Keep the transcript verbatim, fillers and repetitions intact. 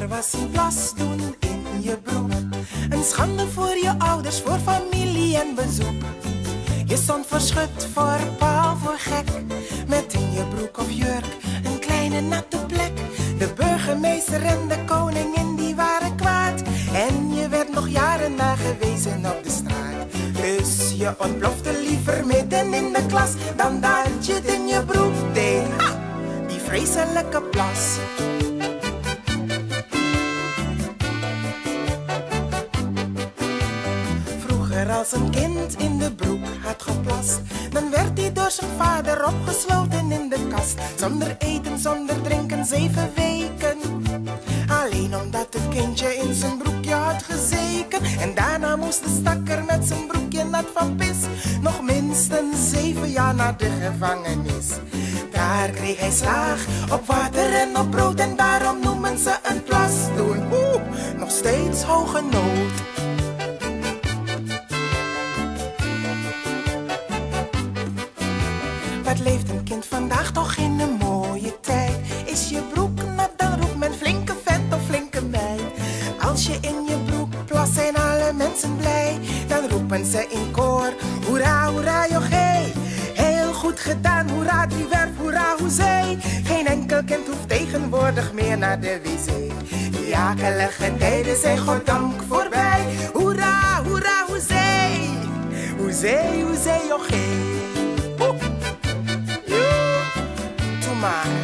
was een plas doen in je broek. Een schande voor je ouders, voor familie en bezoek. Je stond verschut voor paal, voor gek. Met in je broek of jurk een kleine natte plek. De burgemeester en de koningin die waren kwaad. En je werd nog jaren nagewezen op de straat. Dus je ontplofte liever midden in de klas dan dat je het in je broek deed. Ha! Die vreselijke plas. Vroeger als een kind in de broek had geplast, dan werd hij door zijn vader opgesloten in de kast. Zonder eten, zonder drinken, zeven weken. Alleen omdat het kindje in zijn broekje had gezeken. En daarna moest de stakker met zijn broekje nat van pis nog minstens zeven jaar naar de gevangenis. Daar kreeg hij slaag op water en op brood. En daarom noemen ze een plas doen. Oeh, nog steeds hoge nood. Wat leeft een kind vandaag toch in een mooie tijd? Is je broek nat, dan roept men flinke vent of flinke meid. Als je in je broek plast, zijn alle mensen blij. Dan roepen ze in koor, hoera, hoera, jochee. Heel goed gedaan, hoera, driewerf, hoera, hoezee. Geen enkel kind hoeft tegenwoordig meer naar de wc. Die akelige tijden zijn goddank voorbij. Hoera, hoera, hoezee. Hoezee, hoezee, jochee. Oeh. Doe maar.